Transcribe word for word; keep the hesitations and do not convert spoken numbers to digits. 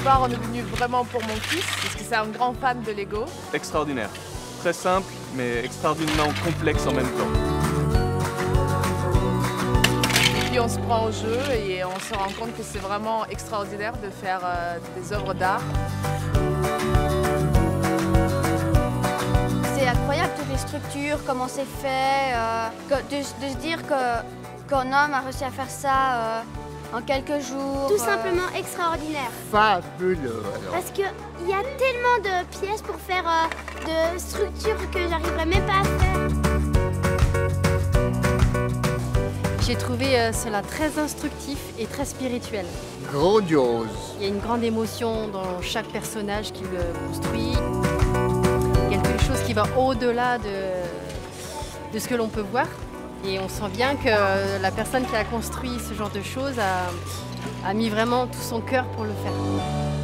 départ, on est venu vraiment pour mon fils, parce que c'est un grand fan de Lego. Extraordinaire. Très simple, mais extraordinairement complexe en même temps. Et puis on se prend au jeu et on se rend compte que c'est vraiment extraordinaire de faire euh, des œuvres d'art. C'est incroyable toutes les structures, comment c'est fait, euh, de, de se dire que, qu'un homme a réussi à faire ça euh, en quelques jours. Tout simplement euh... extraordinaire. Fabuleux alors. Parce qu'il y a tellement de pièces pour faire euh, de structures que j'arriverais même pas à faire. J'ai trouvé euh, cela très instructif et très spirituel. Grandiose. Il y a une grande émotion dans chaque personnage qui le construit. Quelque chose qui va au-delà de, de ce que l'on peut voir. Et on sent bien que la personne qui a construit ce genre de choses a, a mis vraiment tout son cœur pour le faire.